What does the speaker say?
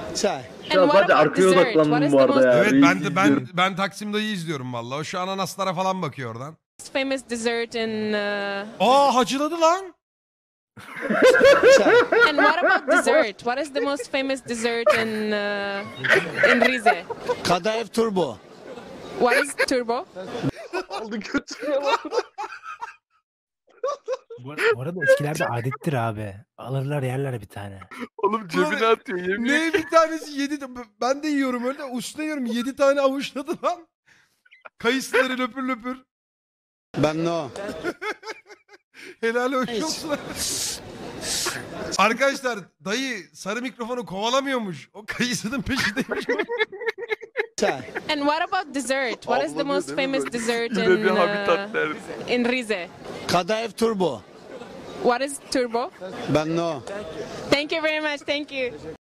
Çay. Şu an sadece arkaya odaklandım bu arada ya. Evet Reis ben de izliyorum. ben Taksim Dayı'yı izliyorum vallahi. O şu ananaslara falan bakıyor oradan. famous dessert in Hacıladı lan. Çay. and what about dessert? What is the most famous dessert in Rize? Kadayıf turbo. What is turbo? Aldı götürüyor lan. Bu arada eskilerde adettir abi. Alırlar yerler bir tane. Oğlum cebine atıyor yemin. Ne bir tanesi 7 ben de yiyorum öyle usta yiyorum 7 tane avuçladı lan. Kayısıları löpür löpür. Ben no. Helal olsun. Arkadaşlar dayı sarı mikrofonu kovalamıyormuş. O kayısının peşindeymiş. Çay. And what about dessert? What is the Ablanıyor most değil mi famous böyle? dessert Yine bir habitat derdi. in Rize? Kadayıf turbo. What is turbo? Ben no. Thank you very much. Thank you.